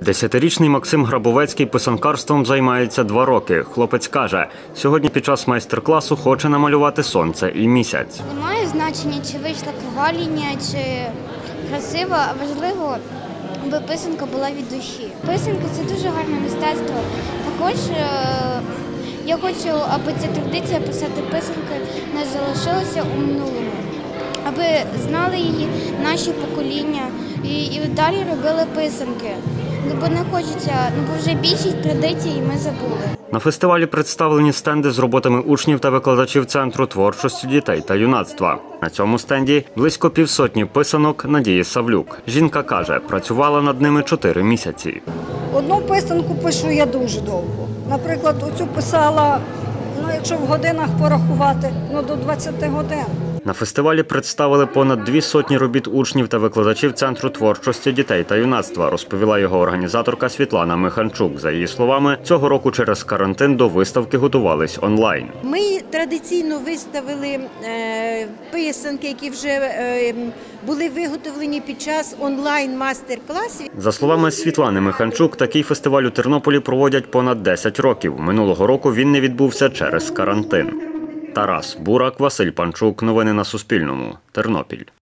10-річний Максим Грабовецький писанкарством займається 2 роки. Хлопець каже, сьогодні під час майстер-класу хоче намалювати сонце і місяць. Немає значення, чи вийшла крива лінія, чи красива, а важливо, аби писанка була від душі. Писанка – це дуже гарне мистецтво. Також я хочу, аби ця традиція писати писанки не залишилася у минулому, аби знали її наші покоління і далі робили писанки. Бо не хочеться, бо вже більшість традицій ми забули. На фестивалі представлені стенди з роботами учнів та викладачів Центру творчості дітей та юнацтва. На цьому стенді близько півсотні писанок Надії Савлюк. Жінка каже, працювала над ними 4 місяці. Одну писанку пишу я дуже довго. Наприклад, оцю писала, якщо в годинах порахувати, до 20 годин. На фестивалі представили понад 200 робіт учнів та викладачів Центру творчості дітей та юнацтва, розповіла його організаторка Світлана Миханчук. За її словами, цього року через карантин до виставки готувались онлайн. Ми традиційно виставили писанки, які вже були виготовлені під час онлайн-мастер-класів. За словами Світлани Миханчук, такий фестиваль у Тернополі проводять понад 10 років. Минулого року він не відбувся через карантин. Тарас Бурак, Василь Панчук. Новини на Суспільному. Тернопіль.